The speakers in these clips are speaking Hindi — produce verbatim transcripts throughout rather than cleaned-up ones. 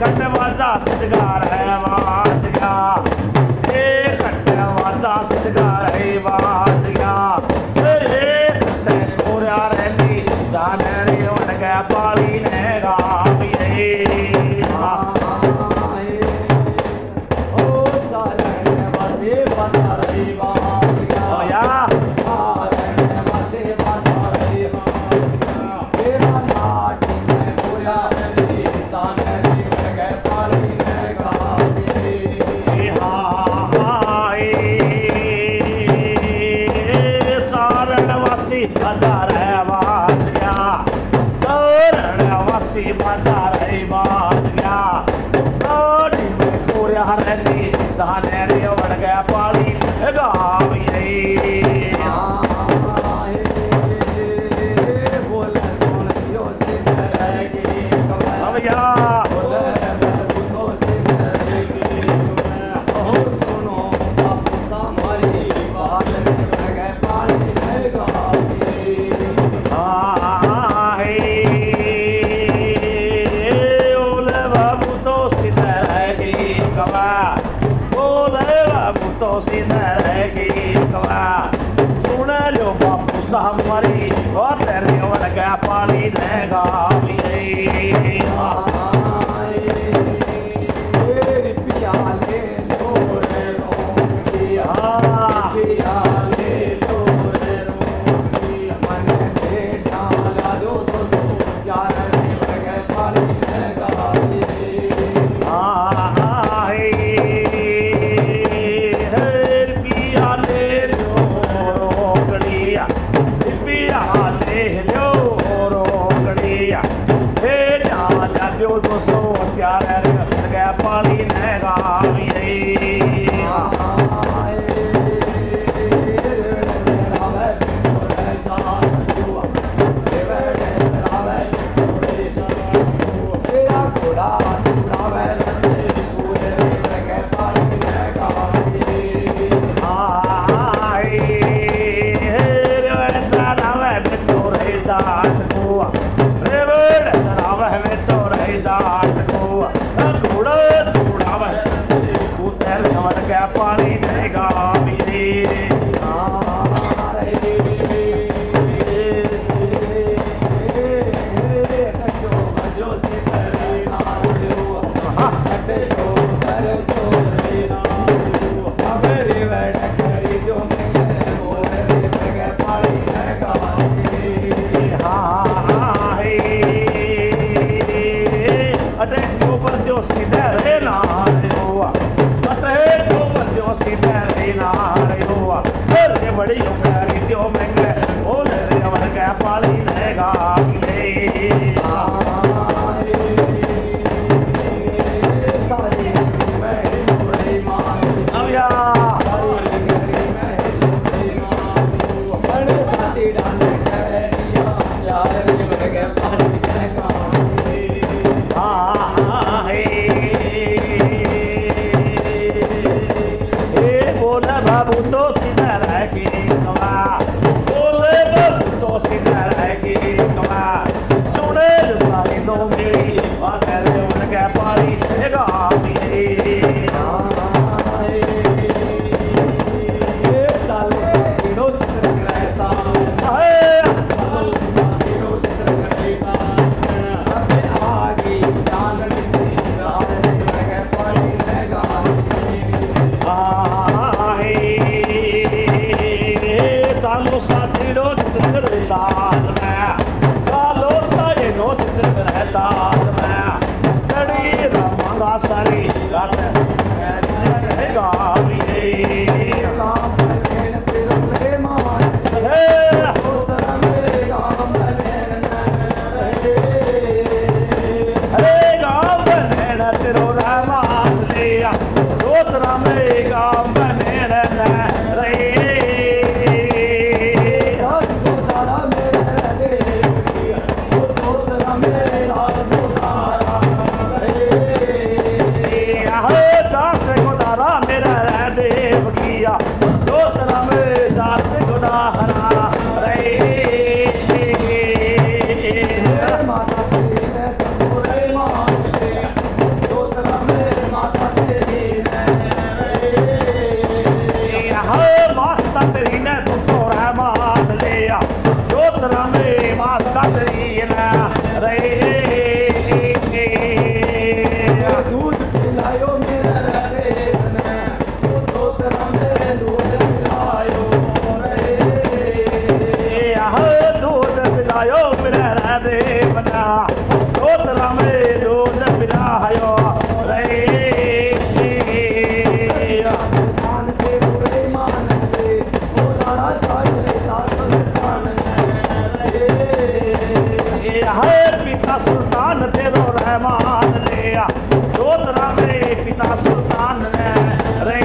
खटवाजा सिद्धगार है बात गया, ये खटवाजा सिद्धगार है बात गया, ये खटे कोरा रहती जाने रे उड़ गया पाली ने गावी रे ओ जाने बसे बता रही बात गया या आने बसे बता रही बात गया, तेरा नाट में कोरा रहती जाने रे उड़ गया पाली ने गावी रे सारणवासी बाजार है बात गया, सारणवासी बाजार है बात गया, गाड़ी में कोरिया रहती जाने रे उड़ गया पाली गावी रे बोल सुन यो से रहेगी अब या हमारी और तेरे उड़ गया पानी देगा तेरी पिया ले लो रे रोटिया पिया ले लो रे रोटिया मन में डाला दो तो सो चार उड़ गए पानी देगा पिया ले लो रोकड़िया पिया ले लो रोकड़िया हे डाला दो तो सो चार गया पानी देगा पानी देगा जो सीधे रे नारे हुआ जो जो सीधे रे नारे हुआ अरे बड़ी उकारी जो महंगे बोले रे अमर के पाली रहेगा सारी मेरी मोरी माँ अब या बड़े साथी डाले करिया यार उड़ गए पानी देगा बाबू तो सीधा रहेगी कमा बोले बाबू तो सीधा रहेगी कमा सुने सारी दो मेरी अगर उनके पाली देगा सालो सा ये नो चित्र रहता रामे दूध पिलायो रे सुल्तान के बुरे मान ले ओ तारा चाहिए सुल्तान रे है पिता सुल्तान दे दो रहमान ले दूध रामे पिता सुल्तान रे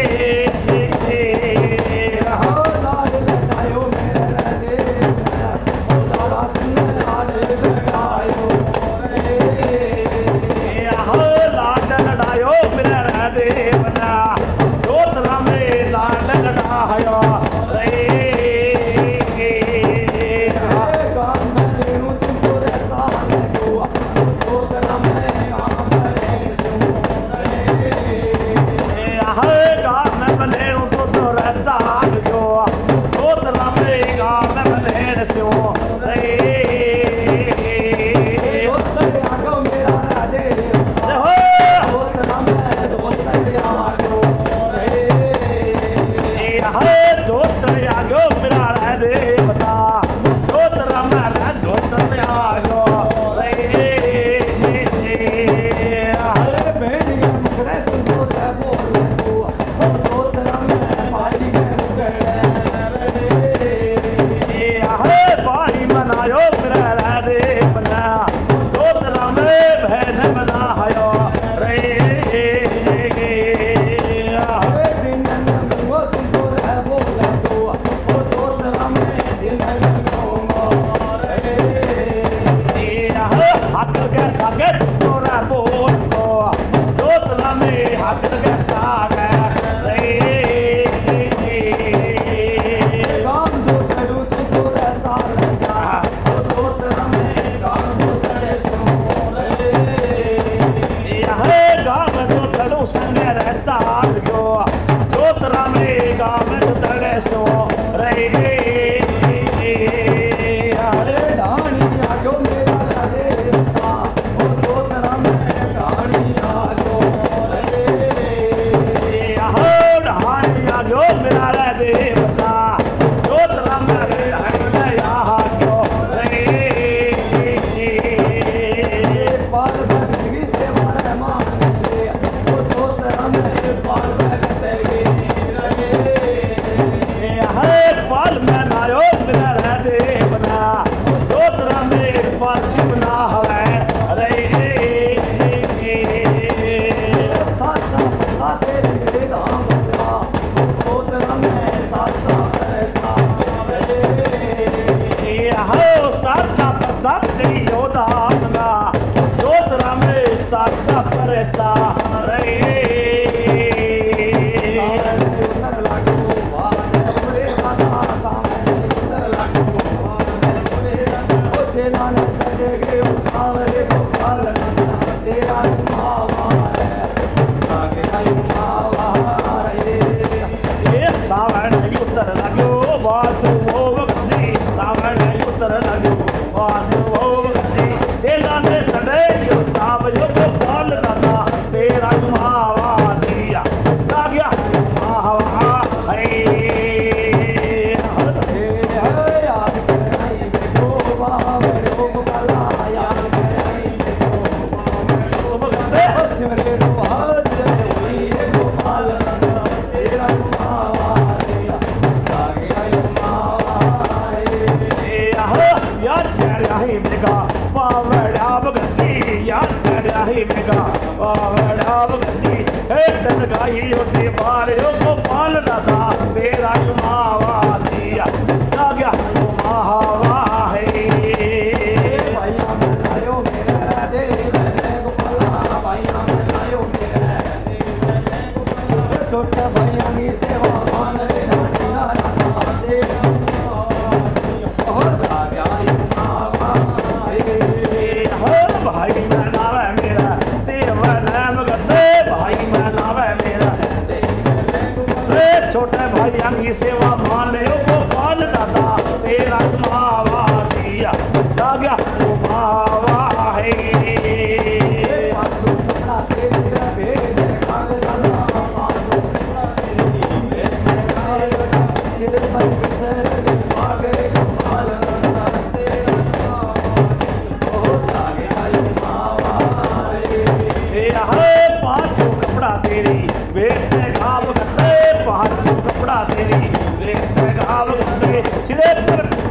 छोटे भाइयों की सेवा मान लो गोपाल दादा तेरा मावा दिया गया मावा है।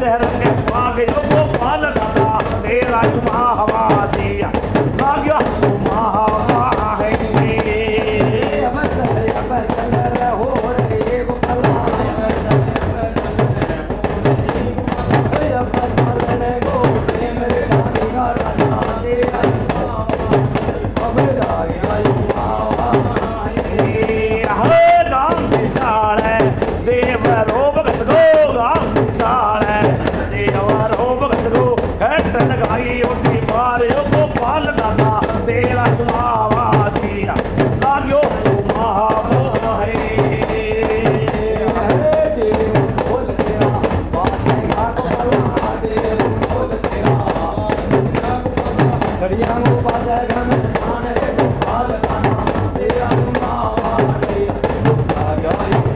रंगे पागे गोपाल दादा तेरा जुमा हवा दिया भाग्य जुमा हवा है अब चल अब चल रहो रे गोपाला अब चल रे गो प्रेम रे रानी का राजा तेरा अब राजा जुमा हवा राम विशाल है देवरो भगत गो राम विशाल है देवरो भगत गो घट लगाई उठी मारे गोपाल दादा तेरा जुमावा दिया लाग्यो जुमावा है बोल तेरा बादशाह गोपाला दे बोल तेरा सरिया गोपाल गम सान रे गोपाल दाना तेरा जुमावा तेरा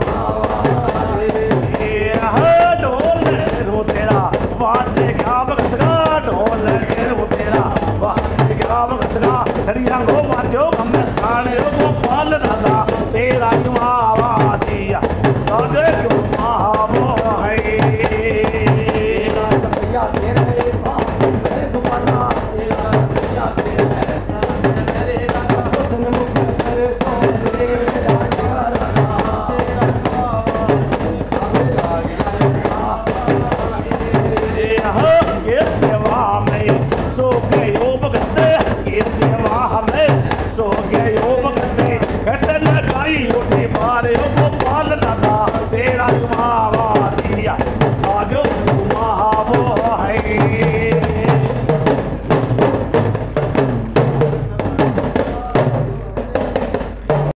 ढोल रो तेरा वाजे क्या भगत का ढोल रो तेरा वाजे क्या भगत का सरिया गो वाजो हम साने गोपाल दादा तेरा जुमावा दिया आगे जुमावा है तेरा सरिया तेरे साथ तेरे गोपाला तेरा सरिया तेरे साथ तेरे दादा सन्मुख तेरे सो तेरे डांडा राना तेरा ये सेवा में सो गयो भगत ये सेवा में सो गयो भगत घट लगाई उठी मारे गोपाल दादा तेरा जुमावा दिया